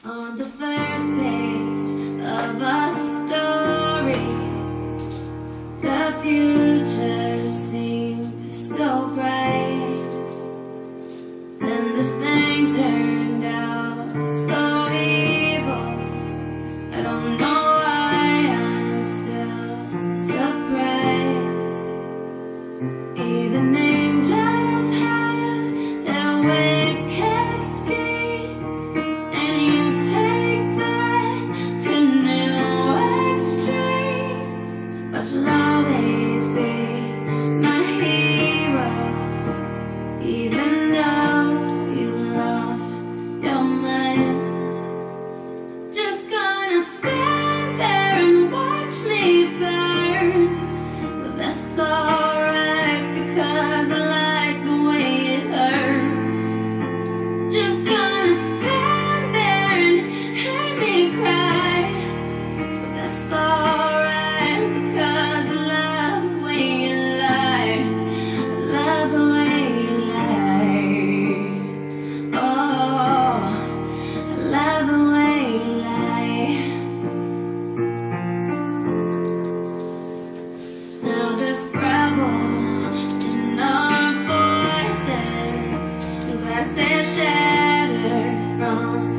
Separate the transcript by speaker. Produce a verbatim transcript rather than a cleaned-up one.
Speaker 1: On the first page of a story, the future seemed so bright. Then this thing turned out so evil. I don't know why I'm still surprised. Even angels have their wicked schemes, and you take that to new extremes. But you'll always be my hero, even though you lost your mind. Just gonna stand there and watch me burn, but that's alright because I like the way it hurts. Just gonna stand there and hear me cry, but that's alright because I love the way you lie. I love the way you lie. Oh, I love the way you lie. Now there's gravel in our voices, the glasses shattered from